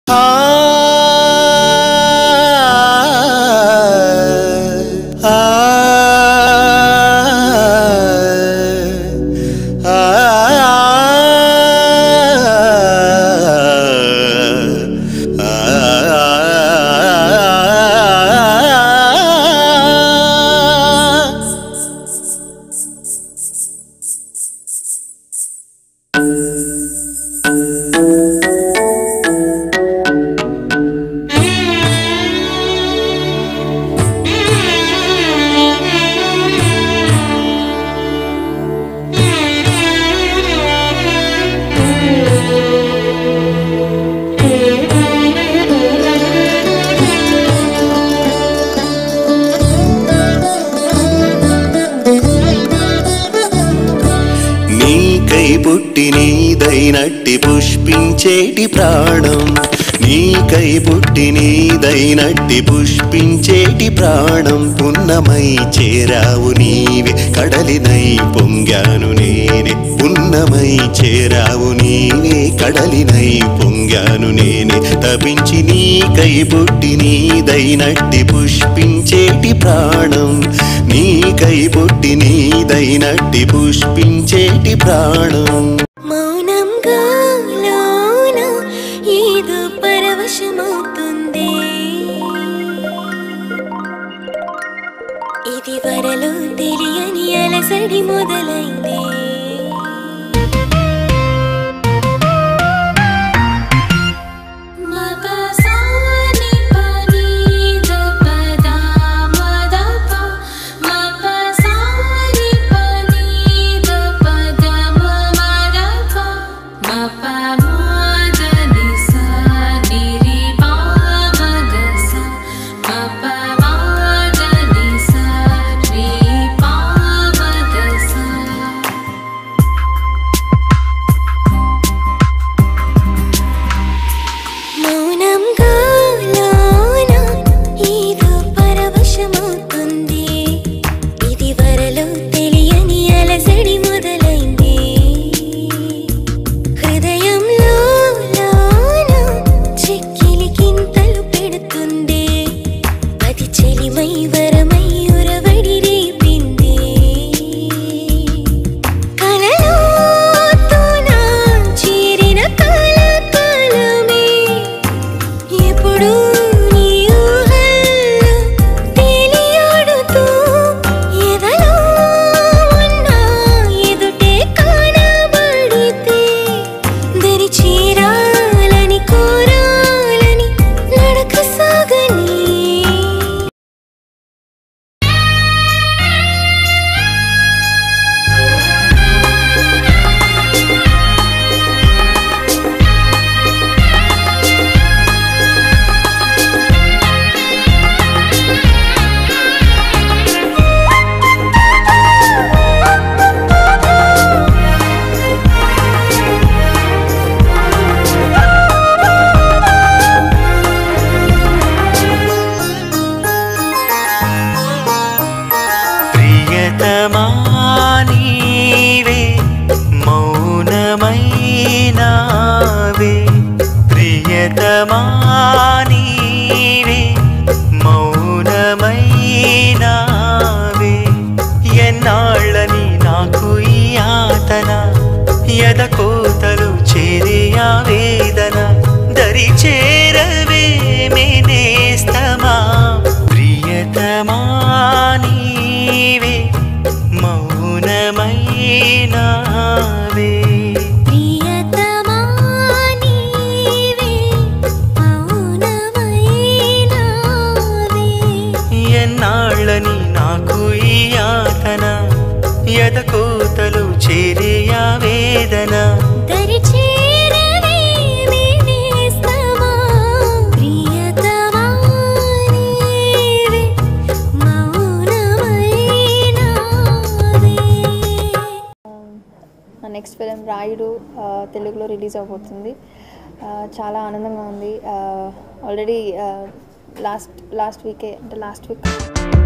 నీదైనట్టి పుష్పించేటి ప్రాణం నీకై పుట్టి నీదైనట్టి పుష్పించేటి ప్రాణం పున్నమై చేరావు నీవే కడలినై పొంగాను నేనే పున్నమై చేరావు నీవే కడలినై పొంగాను నేనే తపించి నీకై పుట్టి నీదైనట్టి పుష్పించేటి ప్రాణం నీకై పుట్టి నీదైనట్టి పుష్పించేటి ప్రాణం ఇది వరలో తెలియని అలసడి మొదలైంది ఎన్నాళ్ళని నాకు ఈ ఆతన ఎదకోతలు చేరే ఆ వేదన దరి చేరవే నేస్తమా ప్రియతమా నీవే మౌనమైనావే ప్రియతమా నీవే మౌనమైనావే ఎన్నాళ్ళని నాకు ఈ ఆతన ఎదకోతలు చేరే ఆ వేదన దరి చేరవే నేస్తమా ప్రియతమా నీవే మౌనమైనావే. నా నెక్స్ట్ ఫిలిం రాయుడు తెలుగులో రిలీజ్ అవబోతుంది. చాలా ఆనందంగా ఉంది. Already last week